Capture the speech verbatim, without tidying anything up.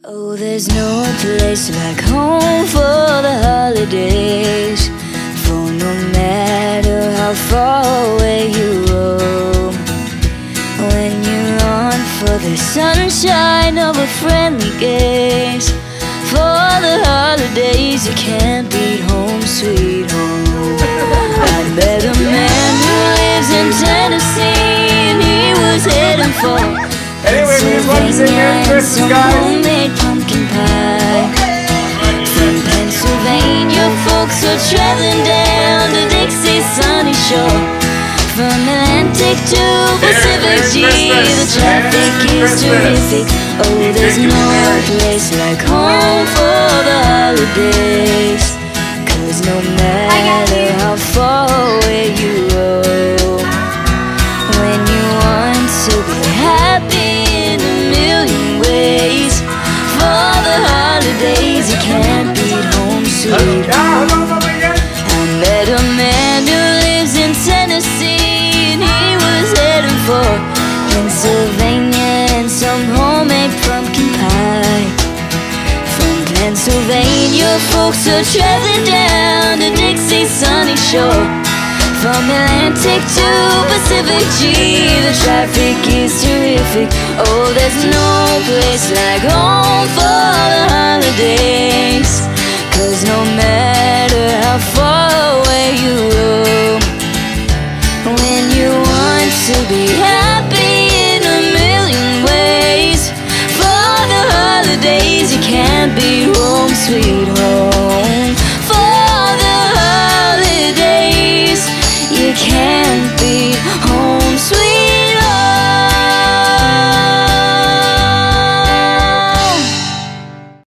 Oh, there's no place like home for the holidays, for no matter how far away you roam. When you're on for the sunshine of a friendly gaze, for the holidays you can't beat home sweet home. I met a man who lives in Tennessee, and he was heading for Anyway, we just want to say Merry Christmas, guys. Homemade pumpkin pie. From Pennsylvania, folks are traveling down to Dixie's sunny shore. From Atlantic to Pacific G, the traffic is terrific. Oh, there's no place like home for the holidays, 'cause no matter how far away you roam, when you want to be happy in a million ways, for the holidays you can't beat home sweet home. I met a man who lives in Tennessee, and he was heading for Pennsylvania and some homemade pumpkin pie. From Pennsylvania, folks are traveling down to Dixie's sunny shore. From Atlantic to Pacific G, the traffic is terrific. Oh, there's no place like home for the holidays, 'cause no matter how far away you roam, when you want to be happy in a million ways, for the holidays you can't be home sweet